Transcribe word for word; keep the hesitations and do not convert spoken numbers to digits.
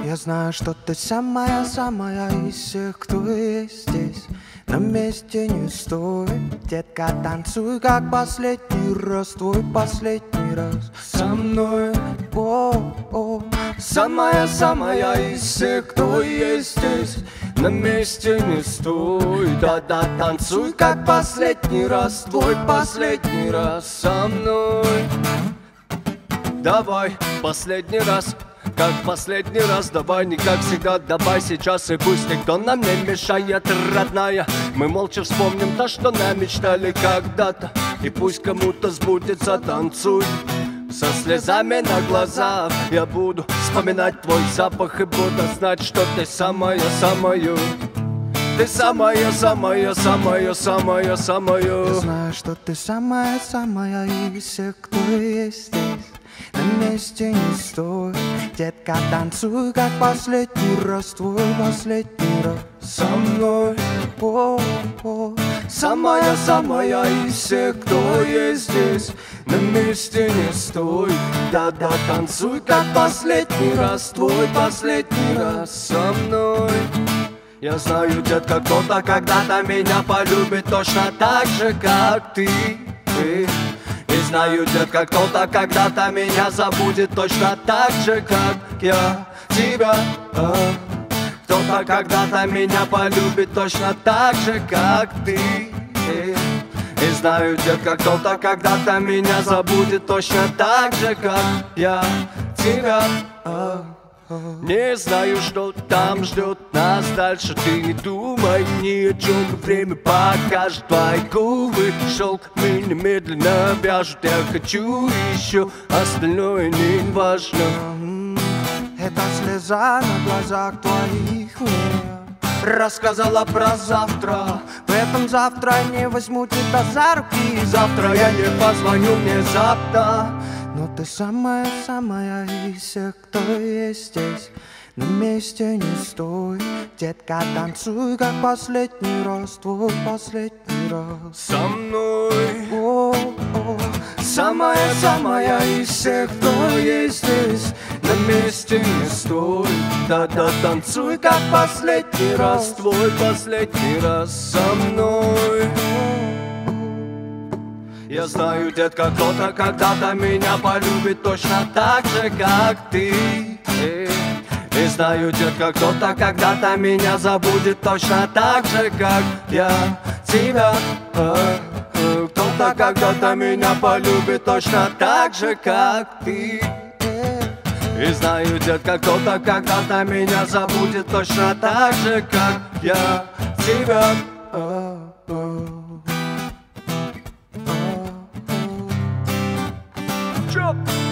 Я знаю, что ты самая-самая из всех, кто есть здесь. На месте не стой, детка, танцуй, как последний раз, твой последний раз со мной. О-о, самая-самая из всех, кто есть здесь. На месте не стой, да-да, танцуй, как последний раз, твой последний раз со мной. Давай, последний раз, как последний раз, давай, не как всегда, давай сейчас, и пусть никто нам не мешает, родная. Мы молча вспомним то, что нам мечтали когда-то, и пусть кому-то сбудется, танцуй. Со слезами на глазах я буду вспоминать твой запах и буду знать, что ты самая-самая. Ты самая-самая-самая-самая-самая. Я знаю, что ты самая-самая из всех, кто есть здесь. На месте не стой, детка, танцуй, как последний раз, твой последний раз со мной. О-о, самая-самая из всех, кто есть здесь. На месте не стой, да-да, танцуй, как последний раз, твой последний раз со мной. Я знаю, детка, кто-то когда-то меня полюбит точно так же, как ты. И знаю, детка, кто-то когда-то меня забудет точно так же, как я тебя. Кто-то когда-то меня полюбит точно так же, как ты. И знаю, детка, кто-то когда-то меня забудет точно так же, как я тебя. Не знаю, что там ждет нас дальше. Ты не думай ни о чем, время покажет твои губы. Шелк мы немедленно вяжут. Я хочу еще, остальное не важно. Это слеза на глазах твоих мне рассказала про завтра. Поэтому завтра не возьму тебя за руки. Завтра я не позвоню мне завтра. Но ты самая-самая из всех, кто есть здесь. На месте не стой, детка, танцуй, как последний раз, твой последний раз со мной. О-о, самая-самая из всех, кто есть здесь. На месте не стой, да-да, танцуй, как последний раз, твой последний раз со мной. Я знаю, детка, кто-то когда-то меня полюбит точно так же, как ты. И знаю, детка, кто-то когда-то меня забудет точно так же, как я тебя. Кто-то когда-то меня полюбит точно так же, как ты. И знаю, детка, кто-то когда-то меня забудет точно так же, как я тебя. Chop!